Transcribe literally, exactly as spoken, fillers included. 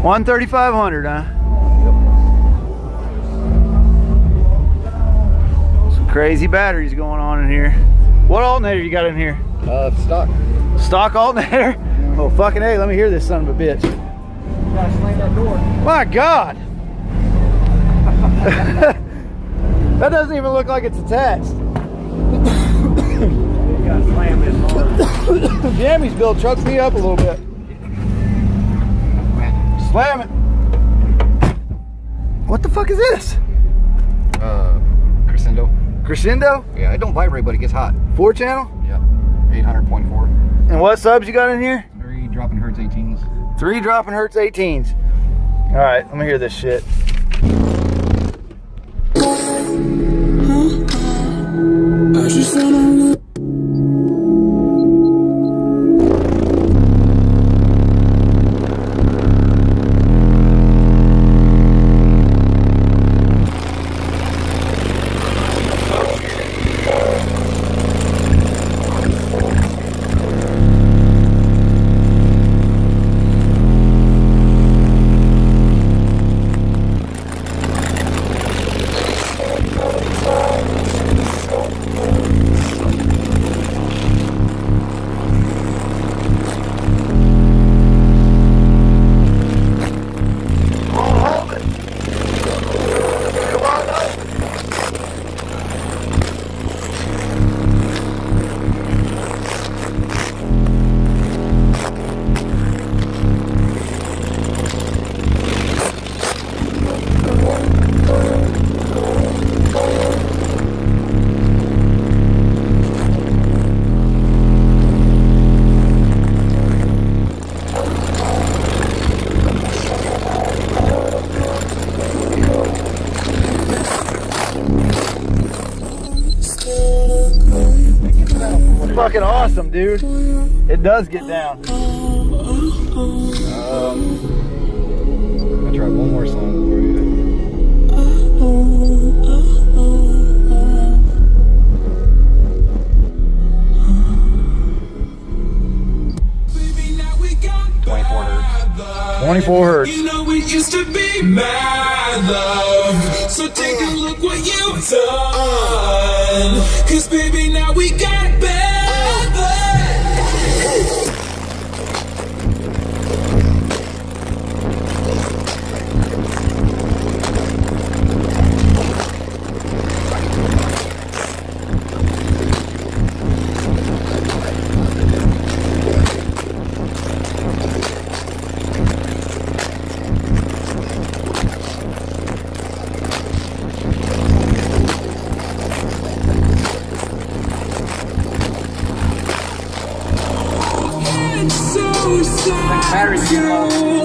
one thirty-five hundred, huh? Yep. Some crazy batteries going on in here. What alternator you got in here? Uh, stock. Stock alternator? Oh, fucking A, let me hear this son of a bitch. You gotta slam that door. My God! That doesn't even look like it's attached. You gotta slam this hard. Jammy's build chucks me up a little bit. Slam it. What the fuck is this? Uh, crescendo. Crescendo? Yeah, it don't vibrate, but it gets hot. Four channel? Yeah, eight hundred point four. And what subs you got in here? Three Droppin Hz eighteens. Three Droppin Hz eighteens. All right, let me hear this shit. I just wanna Fucking awesome, dude. It does get down. Um, I'll try one more song for you. twenty-four hertz. twenty-four hertz. You know we used to be mad love. So take a look what you've done. Cause baby now we got better. Battery's getting low.